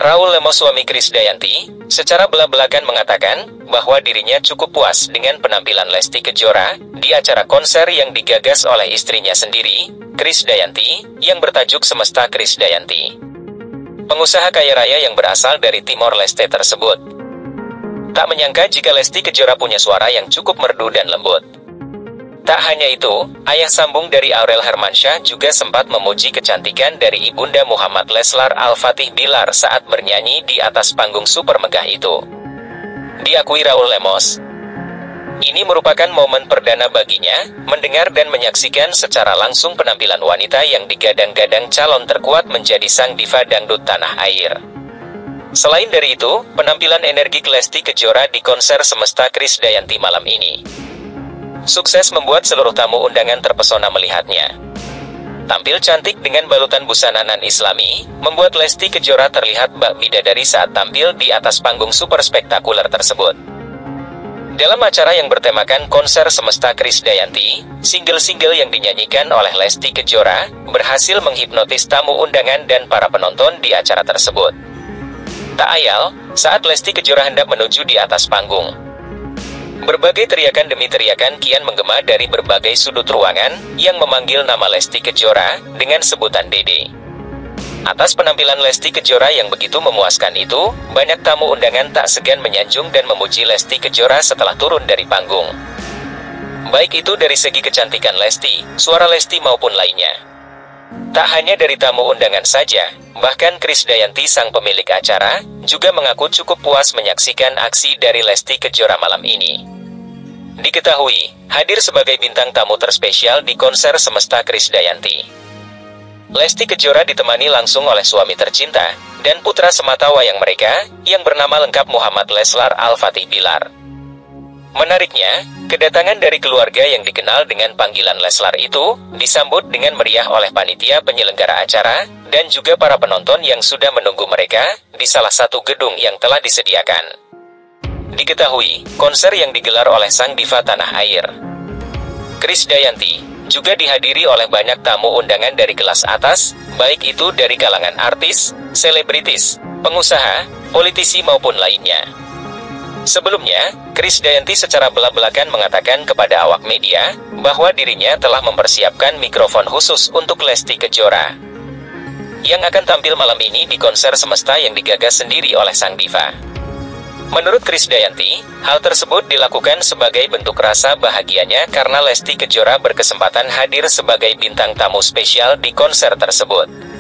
Raul Lemos, suami Krisdayanti, secara belak-belakan mengatakan bahwa dirinya cukup puas dengan penampilan Lesti Kejora di acara konser yang digagas oleh istrinya sendiri, Krisdayanti, yang bertajuk Semesta Krisdayanti. Pengusaha kaya raya yang berasal dari Timor Leste tersebut tak menyangka jika Lesti Kejora punya suara yang cukup merdu dan lembut. Tak hanya itu, ayah sambung dari Aurel Hermansyah juga sempat memuji kecantikan dari ibunda Muhammad Leslar Al-Fatih Bilar saat bernyanyi di atas panggung super megah itu. Diakui Raul Lemos, ini merupakan momen perdana baginya mendengar dan menyaksikan secara langsung penampilan wanita yang digadang-gadang calon terkuat menjadi sang diva dangdut tanah air. Selain dari itu, penampilan energik Lesti Kejora di konser Semesta Krisdayanti malam ini sukses membuat seluruh tamu undangan terpesona melihatnya. Tampil cantik dengan balutan busana non-islami, membuat Lesti Kejora terlihat bak bidadari saat tampil di atas panggung super spektakuler tersebut. Dalam acara yang bertemakan konser Semesta Krisdayanti, single-single yang dinyanyikan oleh Lesti Kejora berhasil menghipnotis tamu undangan dan para penonton di acara tersebut. Tak ayal, saat Lesti Kejora hendak menuju di atas panggung, berbagai teriakan demi teriakan kian menggema dari berbagai sudut ruangan yang memanggil nama Lesti Kejora dengan sebutan Dede. Atas penampilan Lesti Kejora yang begitu memuaskan itu, banyak tamu undangan tak segan menyanjung dan memuji Lesti Kejora setelah turun dari panggung. Baik itu dari segi kecantikan Lesti, suara Lesti maupun lainnya. Tak hanya dari tamu undangan saja, bahkan Krisdayanti sang pemilik acara juga mengaku cukup puas menyaksikan aksi dari Lesti Kejora malam ini. Diketahui, hadir sebagai bintang tamu terspesial di konser Semesta Krisdayanti, Lesti Kejora ditemani langsung oleh suami tercinta dan putra semata wayang mereka yang bernama lengkap Muhammad Leslar Al-Fatih Bilar. Menariknya, kedatangan dari keluarga yang dikenal dengan panggilan Leslar itu disambut dengan meriah oleh panitia penyelenggara acara dan juga para penonton yang sudah menunggu mereka di salah satu gedung yang telah disediakan. Diketahui, konser yang digelar oleh sang diva tanah air, Krisdayanti, juga dihadiri oleh banyak tamu undangan dari kelas atas, baik itu dari kalangan artis, selebritis, pengusaha, politisi maupun lainnya. Sebelumnya, Krisdayanti secara belak-belakan mengatakan kepada awak media bahwa dirinya telah mempersiapkan mikrofon khusus untuk Lesti Kejora yang akan tampil malam ini di konser Semesta yang digagas sendiri oleh sang diva. Menurut Krisdayanti, hal tersebut dilakukan sebagai bentuk rasa bahagianya karena Lesti Kejora berkesempatan hadir sebagai bintang tamu spesial di konser tersebut.